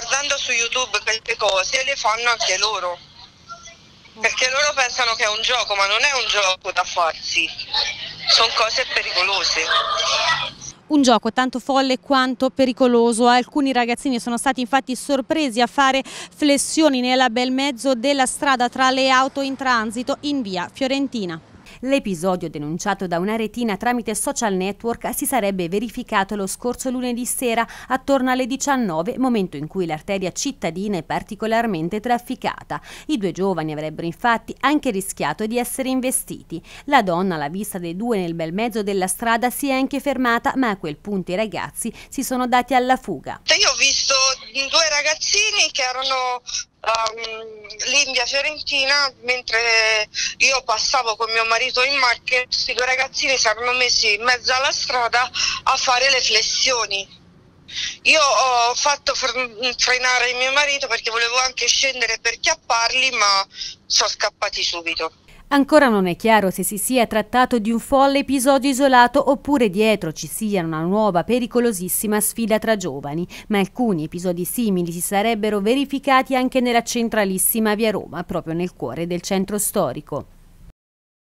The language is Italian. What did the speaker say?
guardando su YouTube queste cose le fanno anche loro, perché loro pensano che è un gioco, ma non è un gioco da farsi, sono cose pericolose. Un gioco tanto folle quanto pericoloso. Alcuni ragazzini sono stati infatti sorpresi a fare flessioni nel bel mezzo della strada tra le auto in transito in via Fiorentina. L'episodio, denunciato da una retina tramite social network, si sarebbe verificato lo scorso lunedì sera attorno alle 19, momento in cui l'arteria cittadina è particolarmente trafficata. I due giovani avrebbero infatti anche rischiato di essere investiti. La donna, alla vista dei due nel bel mezzo della strada, si è anche fermata, ma a quel punto i ragazzi si sono dati alla fuga. Io ho visto due ragazzini che erano lì in via Fiorentina, mentre io passavo con mio marito in macchina. Questi due ragazzini si erano messi in mezzo alla strada a fare le flessioni. Io ho fatto frenare il mio marito perché volevo anche scendere per chiapparli, ma sono scappati subito. Ancora non è chiaro se si sia trattato di un folle episodio isolato oppure dietro ci sia una nuova pericolosissima sfida tra giovani, ma alcuni episodi simili si sarebbero verificati anche nella centralissima via Roma, proprio nel cuore del centro storico.